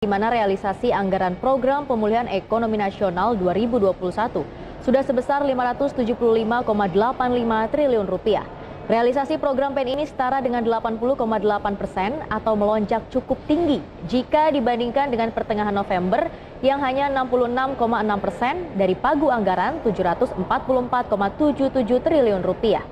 di mana realisasi anggaran program pemulihan ekonomi nasional 2021 sudah sebesar 575,85 triliun rupiah. Realisasi program PEN ini setara dengan 80,8% atau melonjak cukup tinggi jika dibandingkan dengan pertengahan November yang hanya 66,6% dari pagu anggaran 744,77 triliun rupiah.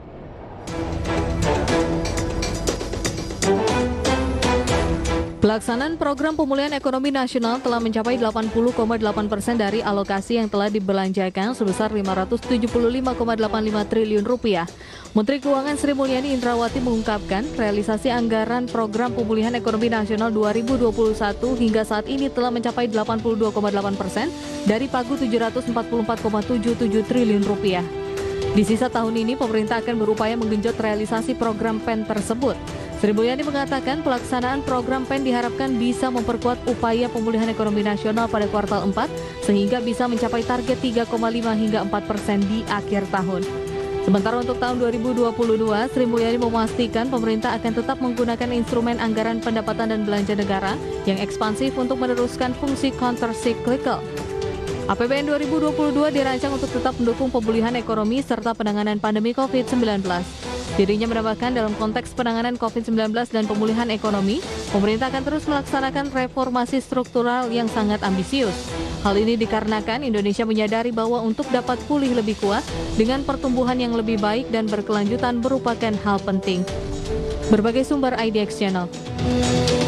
Pelaksanaan program pemulihan ekonomi nasional telah mencapai 80,8% dari alokasi yang telah dibelanjakan sebesar 575,85 triliun rupiah. Menteri Keuangan Sri Mulyani Indrawati mengungkapkan realisasi anggaran program pemulihan ekonomi nasional 2021 hingga saat ini telah mencapai 82,8% dari pagu 744,77 triliun rupiah. Di sisa tahun ini, pemerintah akan berupaya menggenjot realisasi program PEN tersebut. Sri Mulyani mengatakan pelaksanaan program PEN diharapkan bisa memperkuat upaya pemulihan ekonomi nasional pada kuartal 4 sehingga bisa mencapai target 3,5 hingga 4% di akhir tahun. Sementara untuk tahun 2022, Sri Mulyani memastikan pemerintah akan tetap menggunakan instrumen anggaran pendapatan dan belanja negara yang ekspansif untuk meneruskan fungsi counter-cyclical. APBN 2022 dirancang untuk tetap mendukung pemulihan ekonomi serta penanganan pandemi COVID-19. Dirinya menambahkan dalam konteks penanganan COVID-19 dan pemulihan ekonomi, pemerintah akan terus melaksanakan reformasi struktural yang sangat ambisius. Hal ini dikarenakan Indonesia menyadari bahwa untuk dapat pulih lebih kuat dengan pertumbuhan yang lebih baik dan berkelanjutan merupakan hal penting. Berbagai sumber IDX Channel.